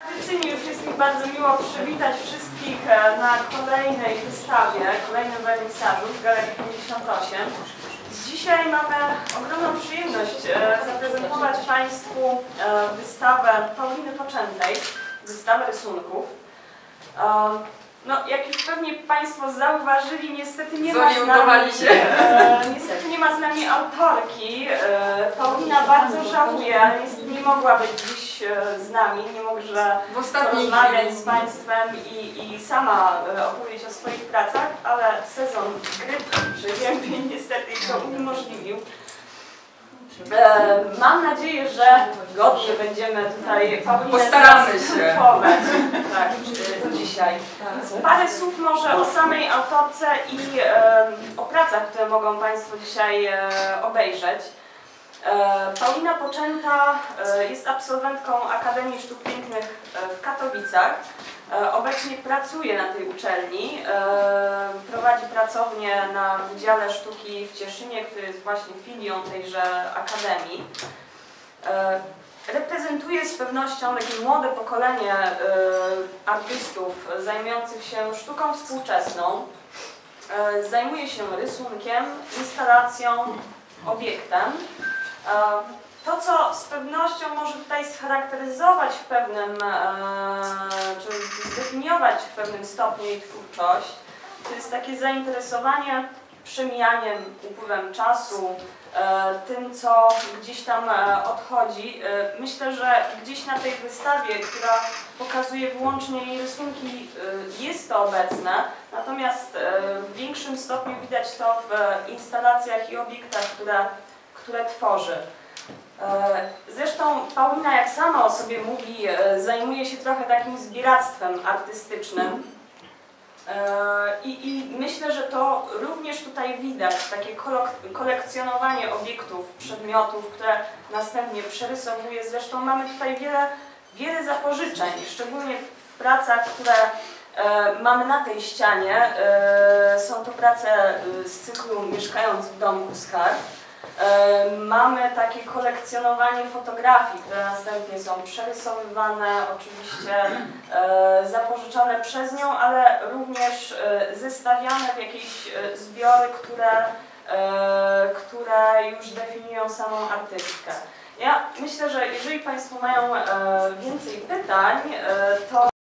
Tradycyjnie już jest mi bardzo miło przywitać wszystkich na kolejnej wystawie, kolejnym wernisażu w Galerii 58. Dzisiaj mamy ogromną przyjemność zaprezentować Państwu wystawę Pauliny Poczętej, wystawę rysunków. No, jak już pewnie Państwo zauważyli, niestety nie ma z nami autorki. Paulina bardzo żałuje, ale nie mogła być dziś z nami, nie może rozmawiać z Państwem i sama opowiedzieć o swoich pracach, ale sezon gryp przeziębień niestety to uniemożliwił. Mam nadzieję, że godnie będziemy tutaj Paulinę zastosować dzisiaj. Więc parę słów może o samej autorce i o pracach, które mogą Państwo dzisiaj obejrzeć. Paulina Poczęta jest absolwentką Akademii Sztuk Pięknych w Katowicach. Obecnie pracuje na tej uczelni, prowadzi pracownię na Wydziale Sztuki w Cieszynie, który jest właśnie filią tejże akademii. Reprezentuje z pewnością takie młode pokolenie artystów zajmujących się sztuką współczesną. Zajmuje się rysunkiem, instalacją, obiektem. To, co z pewnością może tutaj scharakteryzować w pewnym, czy zdefiniować w pewnym stopniu jej twórczość, to jest takie zainteresowanie przemijaniem, upływem czasu, tym, co gdzieś tam odchodzi. Myślę, że gdzieś na tej wystawie, która pokazuje wyłącznie jej rysunki, jest to obecne, natomiast w większym stopniu widać to w instalacjach i obiektach, które tworzy. Zresztą Paulina, jak sama o sobie mówi, zajmuje się trochę takim zbieractwem artystycznym i myślę, że to również tutaj widać, takie kolekcjonowanie obiektów, przedmiotów, które następnie przerysowuje. Zresztą mamy tutaj wiele zapożyczeń, szczególnie w pracach, które mamy na tej ścianie. Są to prace z cyklu Mieszkając w domku z kart. Mamy takie kolekcjonowanie fotografii, które następnie są przerysowywane, oczywiście zapożyczane przez nią, ale również zestawiane w jakieś zbiory, które już definiują samą artystkę. Ja myślę, że jeżeli Państwo mają więcej pytań, to